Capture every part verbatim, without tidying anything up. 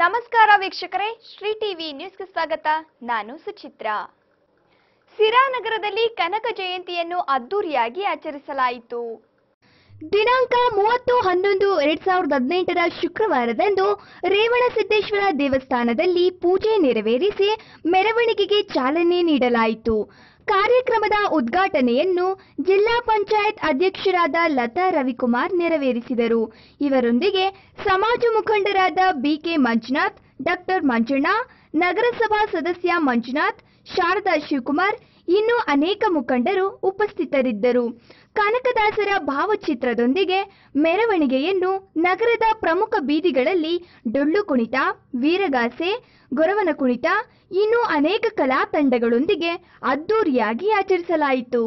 ನಮಸ್ಕಾರ ವೀಕ್ಷಕರೇ, ಶ್ರೀ ಟಿವಿ ನ್ಯೂಸ್ಗೆ ಸ್ವಾಗತ. ನಾನು ಸುಚಿತ್ರಾ. ಸಿರಾ ನಗರದಲ್ಲಿ ಕನಕ ಜಯಂತಿಯನ್ನು ಅದ್ದೂರಿಯಾಗಿ ಆಚರಿಸಲಾಯಿತು. ದಿನಾಂಕ ಮೂವತ್ತು ಹನ್ನೊಂದು ಎರಡ್ ಸಾವಿರದ ಹದಿನೆಂಟರ ಶುಕ್ರವಾರದಂದು ರೇವಣಸಿದ್ದೇಶ್ವರ ದೇವಸ್ಥಾನದಲ್ಲಿ ಪೂಜೆ ನೆರವೇರಿಸಿ ಮೆರವಣಿಗೆಗೆ ಚಾಲನೆ ನೀಡಲಾಯಿತು. ಕಾರ್ಯಕ್ರಮದ ಉದ್ಘಾಟನೆಯನ್ನು ಜಿಲ್ಲಾ ಪಂಚಾಯತ್ ಅಧ್ಯಕ್ಷರಾದ ಲತಾ ರವಿಕುಮಾರ್ ನೆರವೇರಿಸಿದರು. ಇವರೊಂದಿಗೆ ಸಮಾಜ ಮುಖಂಡರಾದ ಬಿಕೆ ಮಂಜುನಾಥ್, ಡಾಕ್ಟರ್ ಮಂಜಣ್ಣ, ನಗರಸಭಾ ಸದಸ್ಯ ಮಂಜುನಾಥ್, ಶಾರದಾ ಶಿವಕುಮಾರ್ ಇನ್ನೂ ಅನೇಕ ಮುಖಂಡರು ಉಪಸ್ಥಿತರಿದ್ದರು. ಕನಕದಾಸರ ಭಾವಚಿತ್ರದೊಂದಿಗೆ ಮೆರವಣಿಗೆಯನ್ನು ನಗರದ ಪ್ರಮುಖ ಬೀದಿಗಳಲ್ಲಿ ಡೊಳ್ಳು ಕುಣಿತ, ವೀರಗಾಸೆ, ಗೊರವನ ಕುಣಿತ ಇನ್ನೂ ಅನೇಕ ಕಲಾ ತಂಡಗಳೊಂದಿಗೆ ಅದ್ದೂರಿಯಾಗಿ ಆಚರಿಸಲಾಯಿತು.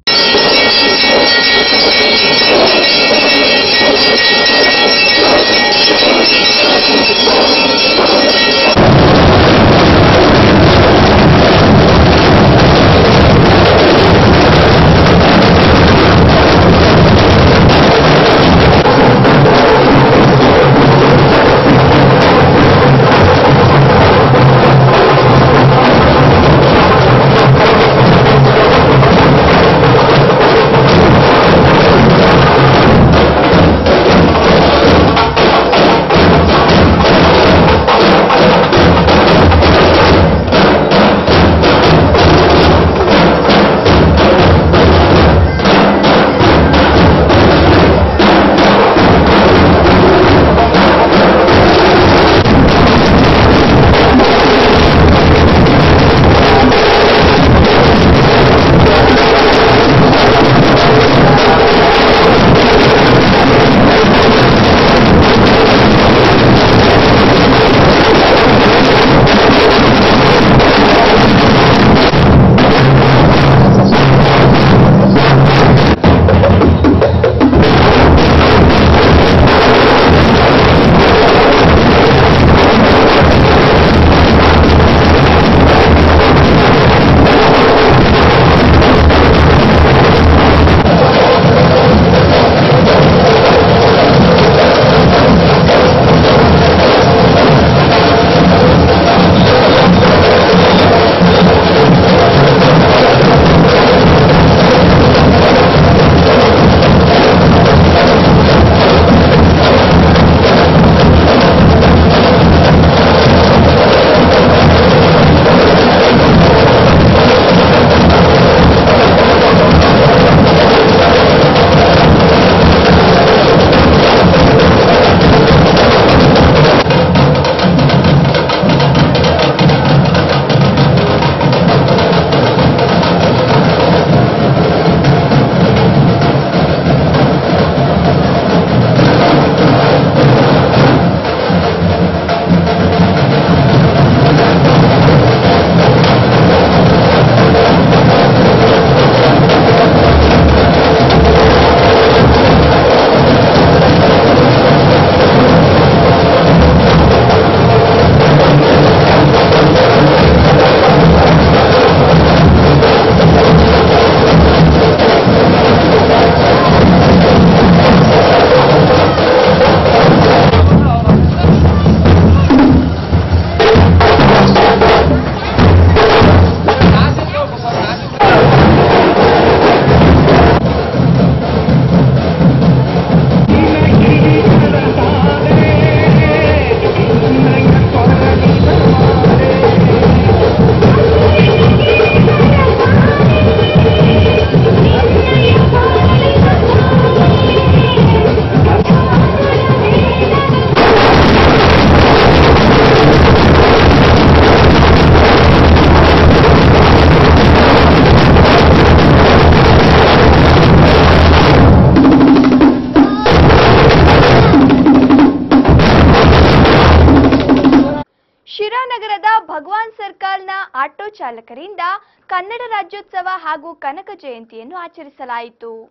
ನಗರದ ಭಗವಾನ್ ಸರ್ಕಲ್ನ ಆಟೋ ಚಾಲಕರಿಂದ ಕನ್ನಡ ರಾಜ್ಯೋತ್ಸವ ಹಾಗೂ ಕನಕ ಜಯಂತಿಯನ್ನು ಆಚರಿಸಲಾಯಿತು.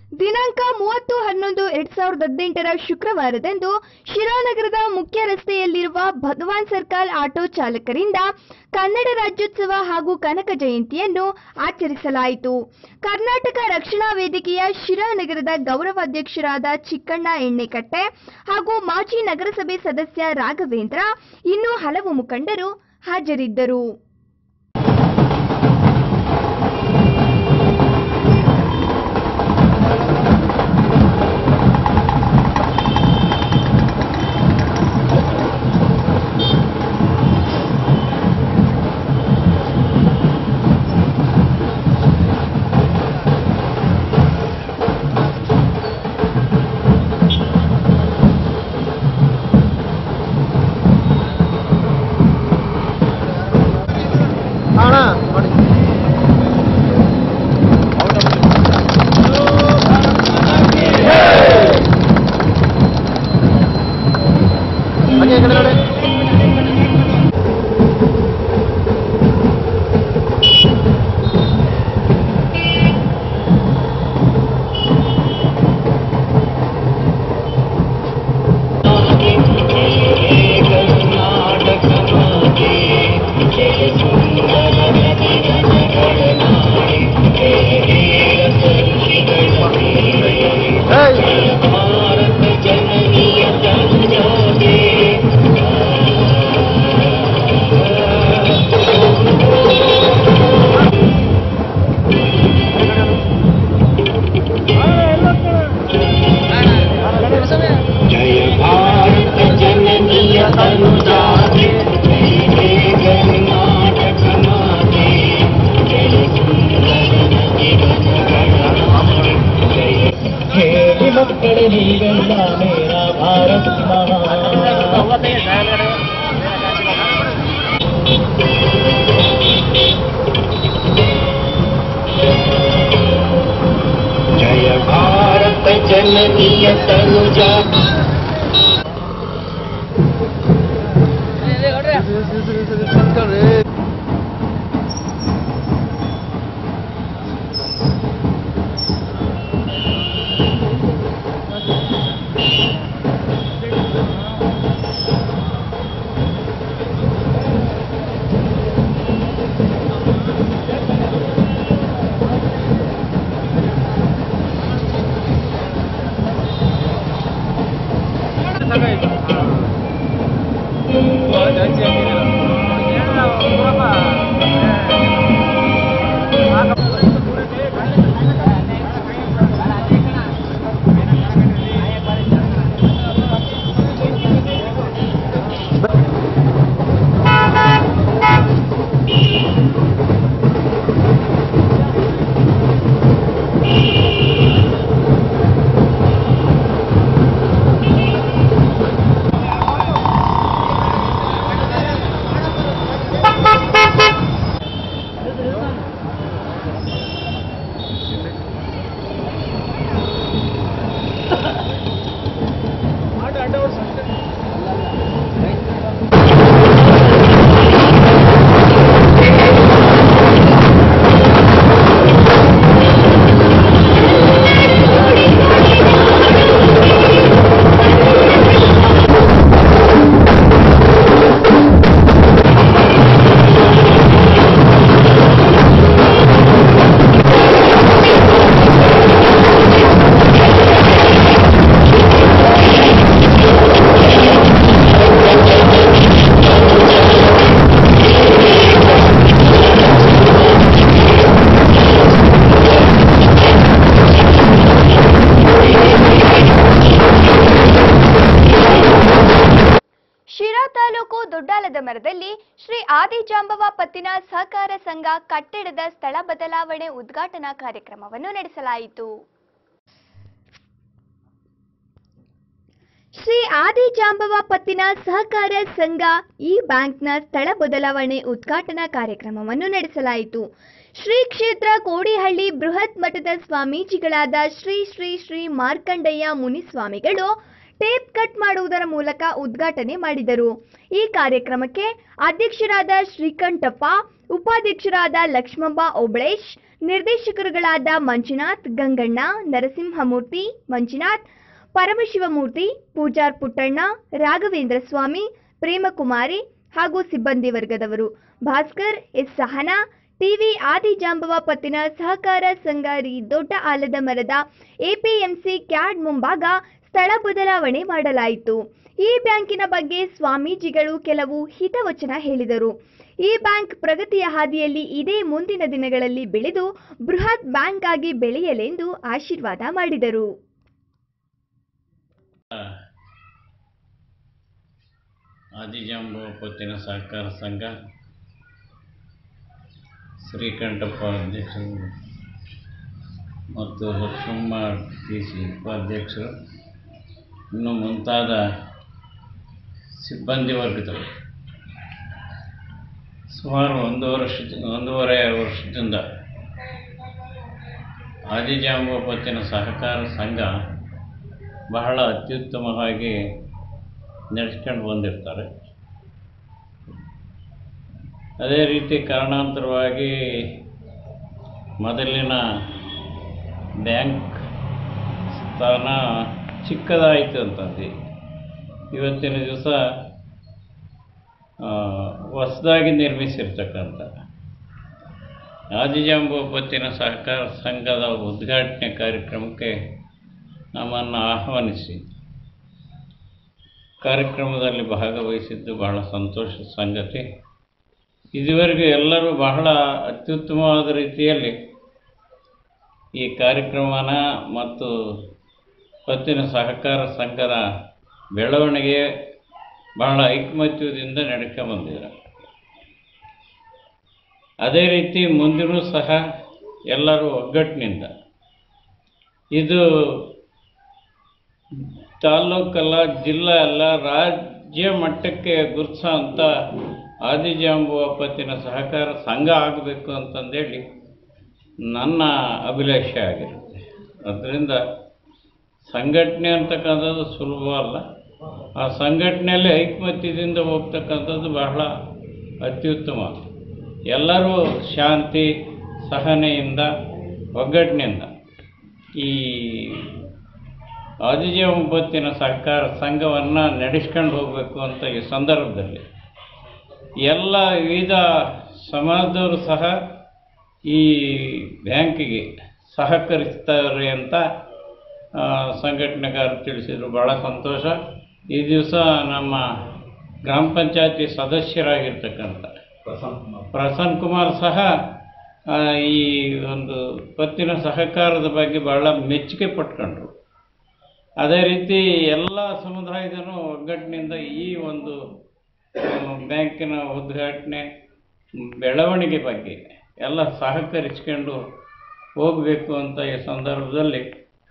ದಿನಾಂಕ ಮೂವತ್ತು ಹನ್ನೊಂದು ಎರಡ್ ಸಾವಿರದ ಹದಿನೆಂಟರ ಶುಕ್ರವಾರದಂದು ಶಿರಾನಗರದ ಮುಖ್ಯ ರಸ್ತೆಯಲ್ಲಿರುವ ಭಗವಾನ್ ಸರ್ಕಲ್ ಆಟೋ ಚಾಲಕರಿಂದ ಕನ್ನಡ ರಾಜ್ಯೋತ್ಸವ ಹಾಗೂ ಕನಕ ಜಯಂತಿಯನ್ನು ಆಚರಿಸಲಾಯಿತು. ಕರ್ನಾಟಕ ರಕ್ಷಣಾ ವೇದಿಕೆಯ ಶಿರಾನಗರದ ಗೌರವಾಧ್ಯಕ್ಷರಾದ ಚಿಕ್ಕಣ್ಣ ಎಣ್ಣೆಕಟ್ಟೆ ಹಾಗೂ ಮಾಜಿ ನಗರಸಭೆ ಸದಸ್ಯ ರಾಘವೇಂದ್ರ ಇನ್ನೂ ಹಲವು ಮುಖಂಡರು ಹಾಜರಿದ್ದರು. जय भारत जननीय तनुजा ದೊಡ್ಡಾಲದ ಮರದಲ್ಲಿ ಶ್ರೀ ಆದಿಜಾಂಬವ ಪತ್ತಿನ ಸಹಕಾರ ಸಂಘ ಕಟ್ಟಡದ ಸ್ಥಳ ಬದಲಾವಣೆ ಉದ್ಘಾಟನಾ ಕಾರ್ಯಕ್ರಮವನ್ನು ನಡೆಸಲಾಯಿತು. ಶ್ರೀ ಆದಿಜಾಂಬವ ಪತ್ತಿನ ಸಹಕಾರ ಸಂಘ ಈ ಬ್ಯಾಂಕ್ನ ಸ್ಥಳ ಬದಲಾವಣೆ ಉದ್ಘಾಟನಾ ಕಾರ್ಯಕ್ರಮವನ್ನು ನಡೆಸಲಾಯಿತು. ಶ್ರೀ ಕ್ಷೇತ್ರ ಕೋಡಿಹಳ್ಳಿ ಬೃಹತ್ ಮಠದ ಸ್ವಾಮೀಜಿಗಳಾದ ಶ್ರೀ ಶ್ರೀ ಶ್ರೀ ಮಾರ್ಕಂಡಯ್ಯ ಮುನಿಸ್ವಾಮಿಗಳು ಟೇಪ್ ಕಟ್ ಮಾಡುವುದರ ಮೂಲಕ ಉದ್ಘಾಟನೆ ಮಾಡಿದರು. ಈ ಕಾರ್ಯಕ್ರಮಕ್ಕೆ ಅಧ್ಯಕ್ಷರಾದ ಶ್ರೀಕಂಠಪ್ಪ, ಉಪಾಧ್ಯಕ್ಷರಾದ ಲಕ್ಷ್ಮಮ್ಮ ಓಬಳೇಶ್, ನಿರ್ದೇಶಕರುಗಳಾದ ಮಂಜುನಾಥ್, ಗಂಗಣ್ಣ, ನರಸಿಂಹಮೂರ್ತಿ, ಮಂಜುನಾಥ್, ಪರಮಶಿವಮೂರ್ತಿ, ಪೂಜಾರ್ ಪುಟ್ಟಣ್ಣ, ರಾಘವೇಂದ್ರ ಸ್ವಾಮಿ, ಪ್ರೇಮಕುಮಾರಿ ಹಾಗೂ ಸಿಬ್ಬಂದಿ ವರ್ಗದವರು. ಭಾಸ್ಕರ್, ಎಸ್ ಸಹನಾ, ಟಿವಿ ಆದಿಜಾಂಬವ ಪತ್ತಿನ ಸಹಕಾರ ಸಂಘ ರಿ ದೊಡ್ಡ ಆಲದ ಮರದ ಎಪಿಎಂಸಿ ಕ್ಯಾಡ್ ಮುಂಭಾಗ ಸ್ಥಳ ಬದಲಾವಣೆ ಮಾಡಲಾಯಿತು. ಈ ಬ್ಯಾಂಕಿನ ಬಗ್ಗೆ ಸ್ವಾಮೀಜಿಗಳು ಕೆಲವು ಹಿತವಚನ ಹೇಳಿದರು. ಈ ಬ್ಯಾಂಕ್ ಪ್ರಗತಿಯ ಹಾದಿಯಲ್ಲಿ ಇದೇ ಮುಂದಿನ ದಿನಗಳಲ್ಲಿ ಬೆಳೆದು ಬೃಹತ್ ಬ್ಯಾಂಕ್ ಆಗಿ ಬೆಳೆಯಲೆಂದು ಆಶೀರ್ವಾದ ಮಾಡಿದರು. ಆದಿಜಾಂಬವ ಪತ್ತಿನ ಸಹಕಾರ ಸಂಘ ಶ್ರೀಕಂಠಪ್ಪ ಅಧ್ಯಕ್ಷರು ಮತ್ತು ಲಕ್ಷ್ಮಮ್ಮ ಟಿ ಸಿ ಉಪಾಧ್ಯಕ್ಷರು ಇನ್ನು ಮುಂತಾದ ಸಿಬ್ಬಂದಿ ವರ್ಗದವರು ಸುಮಾರು ಒಂದು ವರ್ಷ ಒಂದೂವರೆ ವರ್ಷದಿಂದ ಆದಿಜಾಂಬವ ಪತ್ತಿನ ಸಹಕಾರ ಸಂಘ ಬಹಳ ಅತ್ಯುತ್ತಮವಾಗಿ ನಡೆಸ್ಕೊಂಡು ಬಂದಿರ್ತಾರೆ. ಅದೇ ರೀತಿ ಕಾರಣಾಂತರವಾಗಿ ಮೊದಲಿನ ಬ್ಯಾಂಕ್ ಸ್ಥಾನ ಚಿಕ್ಕದಾಯಿತು ಅಂತಂದು ಇವತ್ತಿನ ದಿವಸ ಹೊಸದಾಗಿ ನಿರ್ಮಿಸಿರ್ತಕ್ಕಂಥ ಆದಿಜಾಂಬವ ಪತ್ತಿನ ಸಹಕಾರ ಸಂಘದ ಉದ್ಘಾಟನೆ ಕಾರ್ಯಕ್ರಮಕ್ಕೆ ನಮ್ಮನ್ನು ಆಹ್ವಾನಿಸಿ ಕಾರ್ಯಕ್ರಮದಲ್ಲಿ ಭಾಗವಹಿಸಿದ್ದು ಬಹಳ ಸಂತೋಷದ ಸಂಗತಿ. ಇದುವರೆಗೂ ಎಲ್ಲರೂ ಬಹಳ ಅತ್ಯುತ್ತಮವಾದ ರೀತಿಯಲ್ಲಿ ಈ ಕಾರ್ಯಕ್ರಮನ ಮತ್ತು ಪತ್ತಿನ ಸಹಕಾರ ಸಂಘದ ಬೆಳವಣಿಗೆ ಬಹಳ ಐಕಮತ್ಯದಿಂದ ನಡ್ಕೊಂಬಂದಿದ್ದಾರೆ. ಅದೇ ರೀತಿ ಮುಂದಿನೂ ಸಹ ಎಲ್ಲರೂ ಒಗ್ಗಟ್ಟಿನಿಂದ ಇದು ತಾಲ್ಲೂಕಲ್ಲ, ಜಿಲ್ಲಾ ಅಲ್ಲ, ರಾಜ್ಯ ಮಟ್ಟಕ್ಕೆ ಗುರುತಿಸೋ ಅಂಥ ಆದಿಜಾಂಬವ ಪತ್ತಿನ ಸಹಕಾರ ಸಂಘ ಆಗಬೇಕು ಅಂತಂದೇಳಿ ನನ್ನ ಅಭಿಲಾಷೆ ಆಗಿರುತ್ತೆ. ಅದರಿಂದ ಸಂಘಟನೆ ಅಂತಕ್ಕಂಥದ್ದು ಸುಲಭ ಅಲ್ಲ. ಆ ಸಂಘಟನೆಯಲ್ಲಿ ಐಕಮತ್ಯದಿಂದ ಹೋಗ್ತಕ್ಕಂಥದ್ದು ಬಹಳ ಅತ್ಯುತ್ತಮ. ಎಲ್ಲರೂ ಶಾಂತಿ ಸಹನೆಯಿಂದ ಒಗ್ಗಟ್ಟಿನಿಂದ ಈ ಆದಿಜಾಂಬವ ಪತ್ತಿನ ಸಹಕಾರ ಸಂಘವನ್ನು ನಡೆಸ್ಕೊಂಡು ಹೋಗಬೇಕು ಅಂತ ಈ ಸಂದರ್ಭದಲ್ಲಿ ಎಲ್ಲ ವಿವಿಧ ಸಮಾಜದವರು ಸಹ ಈ ಬ್ಯಾಂಕಿಗೆ ಸಹಕರಿಸ್ತಾರೆ ಅಂತ ಸಂಘಟನೆಗಾರರು ತಿಳಿಸಿದರು. ಭಾಳ ಸಂತೋಷ. ಈ ದಿವಸ ನಮ್ಮ ಗ್ರಾಮ ಪಂಚಾಯತಿ ಸದಸ್ಯರಾಗಿರ್ತಕ್ಕಂಥ ಪ್ರಸನ್ನ ಕುಮಾರ್ ಸಹ ಈ ಒಂದು ಪತ್ತಿನ ಸಹಕಾರದ ಬಗ್ಗೆ ಭಾಳ ಮೆಚ್ಚುಗೆ ಪಟ್ಕೊಂಡ್ರು. ಅದೇ ರೀತಿ ಎಲ್ಲ ಸಮುದಾಯದೂ ಒಗ್ಗಟ್ಟಿನಿಂದ ಈ ಒಂದು ಬ್ಯಾಂಕಿನ ಉದ್ಘಾಟನೆ ಬೆಳವಣಿಗೆ ಬಗ್ಗೆ ಎಲ್ಲ ಸಹಕರಿಸ್ಕೊಂಡು ಹೋಗಬೇಕು ಅಂತ ಈ ಸಂದರ್ಭದಲ್ಲಿ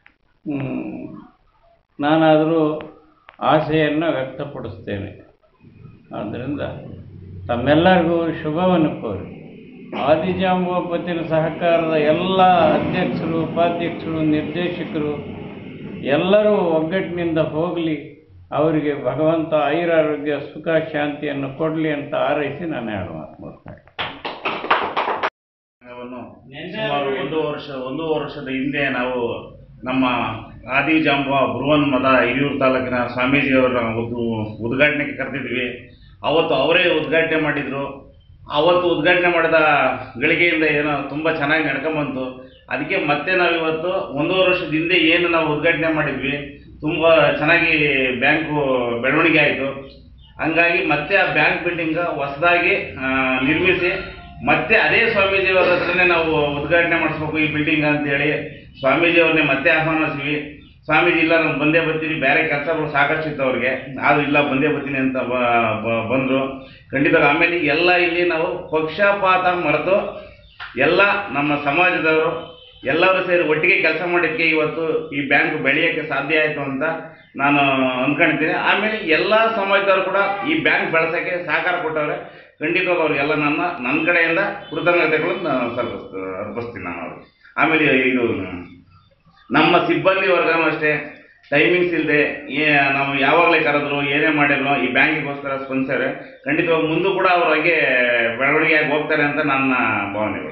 ನಾನಾದರೂ ಆಸೆಯನ್ನು ವ್ಯಕ್ತಪಡಿಸ್ತೇನೆ. ಆದ್ದರಿಂದ ತಮ್ಮೆಲ್ಲರಿಗೂ ಶುಭವನ್ನು ಕೋರಿ ಆದಿಜಾಂಬವ ಪತ್ತಿನ ಸಹಕಾರದ ಎಲ್ಲ ಅಧ್ಯಕ್ಷರು, ಉಪಾಧ್ಯಕ್ಷರು, ನಿರ್ದೇಶಕರು ಎಲ್ಲರೂ ಒಗ್ಗಟ್ಟಿನಿಂದ ಹೋಗಲಿ, ಅವರಿಗೆ ಭಗವಂತ ಆಯುರಾರೋಗ್ಯ ಸುಖ ಶಾಂತಿಯನ್ನು ಕೊಡಲಿ ಅಂತ ಹಾರೈಸಿ ನಾನು ಎರಡು ಮಾತು ಮಾಡ್ತೇನೆ. ಸುಮಾರು ಒಂದು ವರ್ಷ ಒಂದು ವರ್ಷದ ಹಿಂದೆ ನಾವು ನಮ್ಮ ಆದಿಜಾಂಬವ ಬೃಹನ್ ಮಠ ಹಿರಿಯೂರು ತಾಲೂಕಿನ ಸ್ವಾಮೀಜಿಯವರ ಒಂದು ಉದ್ಘಾಟನೆಗೆ ಕರೆದಿದ್ವಿ. ಅವತ್ತು ಅವರೇ ಉದ್ಘಾಟನೆ ಮಾಡಿದರು. ಅವತ್ತು ಉದ್ಘಾಟನೆ ಮಾಡಿದ ಗಳಿಗೆಯಿಂದ ಏನೋ ತುಂಬ ಚೆನ್ನಾಗಿ ನಡ್ಕೊಂಬಂತು. ಅದಕ್ಕೆ ಮತ್ತೆ ನಾವಿವತ್ತು ಒಂದೂವರೆ ವರ್ಷದ ಹಿಂದೆ ಏನು ನಾವು ಉದ್ಘಾಟನೆ ಮಾಡಿದ್ವಿ, ತುಂಬ ಚೆನ್ನಾಗಿ ಬ್ಯಾಂಕು ಬೆಳವಣಿಗೆ ಆಯಿತು. ಹಂಗಾಗಿ ಮತ್ತೆ ಆ ಬ್ಯಾಂಕ್ ಬಿಲ್ಡಿಂಗ್ ಹೊಸದಾಗಿ ನಿರ್ಮಿಸಿ ಮತ್ತೆ ಅದೇ ಸ್ವಾಮೀಜಿಯವರ ಹತ್ರನೇ ನಾವು ಉದ್ಘಾಟನೆ ಮಾಡಿಸ್ಬೇಕು ಈ ಬಿಲ್ಡಿಂಗ್ ಅಂತೇಳಿ ಸ್ವಾಮೀಜಿಯವ್ರನ್ನೇ ಮತ್ತೆ ಆಹ್ವಾನಿಸ್ವಿ. ಸ್ವಾಮೀಜಿ ಇಲ್ಲ ನಾವು ಬಂದೇ ಬರ್ತೀವಿ, ಬೇರೆ ಕೆಲಸಗಳು ಸಾಕಷ್ಟಿತ್ತು ಅವ್ರಿಗೆ, ಆದರೂ ಇಲ್ಲ ಬಂದೇ ಬರ್ತೀನಿ ಅಂತ ಬಂದರು. ಖಂಡಿತ ಆಮೇಲೆ ಎಲ್ಲ ಇಲ್ಲಿ ನಾವು ಪಕ್ಷಪಾತ ಮರೆತು ಎಲ್ಲ ನಮ್ಮ ಸಮಾಜದವರು ಎಲ್ಲರೂ ಸೇರಿ ಒಟ್ಟಿಗೆ ಕೆಲಸ ಮಾಡಿದ್ದಕ್ಕೆ ಇವತ್ತು ಈ ಬ್ಯಾಂಕ್ ಬೆಳೆಯೋಕ್ಕೆ ಸಾಧ್ಯ ಆಯಿತು ಅಂತ ನಾನು ಅಂದ್ಕೊಂಡಿದ್ದೀನಿ. ಆಮೇಲೆ ಎಲ್ಲ ಸಮಾಜದವರು ಕೂಡ ಈ ಬ್ಯಾಂಕ್ ಬೆಳೆಸೋಕ್ಕೆ ಸಹಕಾರ ಕೊಟ್ಟವ್ರೆ. ಖಂಡಿತವಾಗಿ ಅವ್ರಿಗೆಲ್ಲ ನನ್ನ ನನ್ನ ಕಡೆಯಿಂದ ಕೃತಜ್ಞತೆಗಳನ್ನು ಅರ್ಪಿಸ್ತೀನಿ ನಾನು ಅವ್ರಿಗೆ. ಆಮೇಲೆ ಇದು ನಮ್ಮ ಸಿಬ್ಬಂದಿ ವರ್ಗನೂ ಅಷ್ಟೇ ಟೈಮಿಂಗ್ಸ್ ಇಲ್ಲದೆ ನಾವು ಯಾವಾಗಲೇ ಕರೆದ್ರು ಏನೇ ಮಾಡಿದ್ರು ಈ ಬ್ಯಾಂಕಿಗೋಸ್ಕರ ಸ್ಪಂದಿಸ್ತಾರೆ. ಖಂಡಿತವಾಗಿ ಮುಂದೂ ಕೂಡ ಅವ್ರ ಹಾಗೆ ಬೆಳವಣಿಗೆಯಾಗಿ ಹೋಗ್ತಾರೆ ಅಂತ ನನ್ನ ಭಾವನೆಗಳು.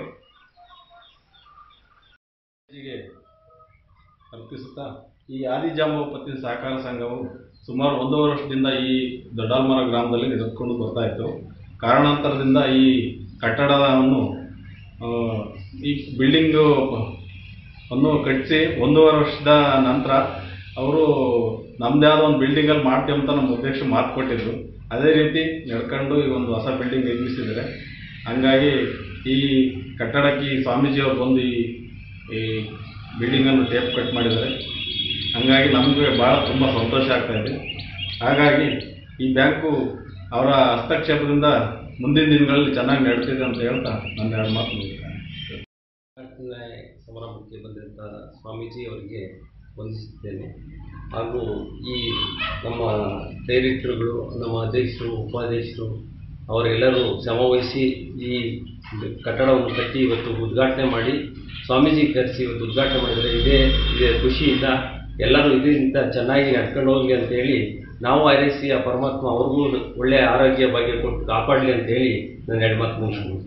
ಅರ್ಪಿಸುತ್ತಾ ಈ ಆದಿಜಾಂಬವ ಪತ್ತಿನ ಸಹಕಾರ ಸಂಘವು ಸುಮಾರು ಒಂದೂವರೆ ವರ್ಷದಿಂದ ಈ ದೊಡ್ಡಾಲ್ಮರ ಗ್ರಾಮದಲ್ಲಿ ನಡೆದುಕೊಂಡು ಬರ್ತಾ ಇತ್ತು. ಕಾರಣಾಂತರದಿಂದ ಈ ಕಟ್ಟಡವನ್ನು ಈ ಬಿಲ್ಡಿಂಗು ಅನ್ನು ಕಟ್ಟಿಸಿ ಒಂದೂವರೆ ವರ್ಷದ ನಂತರ ಅವರು ನಮ್ಮದೇ ಆದ ಒಂದು ಬಿಲ್ಡಿಂಗಲ್ಲಿ ಮಾಡ್ತೀವಿ ಅಂತ ನಮ್ಮ ಅಧ್ಯಕ್ಷರು ಮಾತು ಕೊಟ್ಟಿದ್ರು. ಅದೇ ರೀತಿ ನಡ್ಕೊಂಡು ಈ ಒಂದು ಹೊಸ ಬಿಲ್ಡಿಂಗ್ ನಿರ್ಮಿಸಿದ್ದಾರೆ. ಹಂಗಾಗಿ ಈ ಕಟ್ಟಡಕ್ಕೆ ಈ ಸ್ವಾಮೀಜಿಯವರು ಬಂದು ಈ ಈ ಬಿಲ್ಡಿಂಗನ್ನು ಟೇಪ್ ಕಟ್ ಮಾಡಿದ್ದಾರೆ. ಹಂಗಾಗಿ ನಮಗೆ ಭಾಳ ತುಂಬ ಸಂತೋಷ ಆಗ್ತಾಯಿದೆ. ಹಾಗಾಗಿ ಈ ಬ್ಯಾಂಕು ಅವರ ಹಸ್ತಕ್ಷೇಪದಿಂದ ಮುಂದಿನ ದಿನಗಳಲ್ಲಿ ಚೆನ್ನಾಗಿ ನಡೀತಿದೆ ಅಂತ ಹೇಳ್ತಾ ನನ್ನ ಎರಡು ಮಾತು ಮುಗಿಸ್ತೇನೆ. ಸಮಾರಂಭಕ್ಕೆ ಬಂದಂಥ ಸ್ವಾಮೀಜಿ ಅವರಿಗೆ ವಂದಿಸುತ್ತೇನೆ. ಹಾಗೂ ಈ ನಮ್ಮ ಡೈರೆಕ್ಟರ್ಗಳು, ನಮ್ಮ ಅಧ್ಯಕ್ಷರು, ಉಪಾಧ್ಯಕ್ಷರು ಅವರೆಲ್ಲರೂ ಶ್ರಮವಹಿಸಿ ಈ ಕಟ್ಟಡವನ್ನು ಕಟ್ಟಿ ಇವತ್ತು ಉದ್ಘಾಟನೆ ಮಾಡಿ ಸ್ವಾಮೀಜಿ ಕರೆಸಿ ಇವತ್ತು ಉದ್ಘಾಟನೆ ಮಾಡಿದರೆ ಇದೇ ಇದೇ ಖುಷಿಯಿಂದ ಎಲ್ಲರೂ ಇದರಿಂದ ಚೆನ್ನಾಗಿ ನಡ್ಕೊಂಡು ಹೋಗಲಿ ಅಂತೇಳಿ ನಾವು ಹಾರೈಸಿ ಆ ಪರಮಾತ್ಮ ಅವ್ರಿಗೂ ಒಳ್ಳೆಯ ಆರೋಗ್ಯ ಭಾಗ್ಯ ಕೊಟ್ಟು ಕಾಪಾಡಲಿ ಅಂತೇಳಿ ನಾನು ಎರಡು ಮಾತು ಮುಗಿಸ್ತೀನಿ.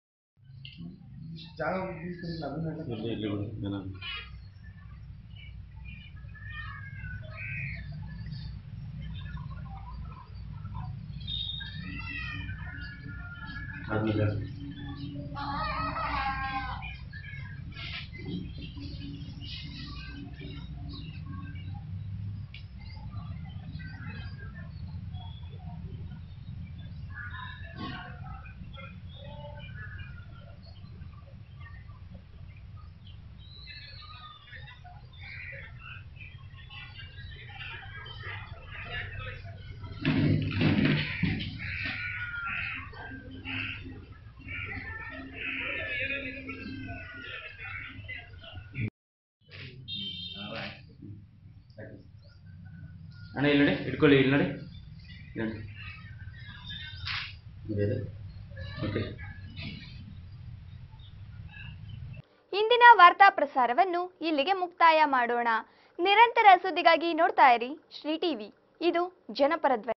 ಆದ್ಮೇಲೆ ಅಣ್ಣ ಇಲ್ಲಿ ನೋಡಿ, ಇಟ್ಕೊಳ್ಳಿ, ಇಲ್ಲಿ ನೋಡಿ ಓಕೆ. ಇಂದಿನ ವಾರ್ತಾ ಪ್ರಸಾರವನ್ನು ಇಲ್ಲಿಗೆ ಮುಕ್ತಾಯ ಮಾಡೋಣ. ನಿರಂತರ ಸುದ್ದಿಗಾಗಿ ನೋಡ್ತಾ ಇರಿ ಶ್ರೀ ಟಿವಿ. ಇದು ಜನಪರ ಧ್ವನಿ.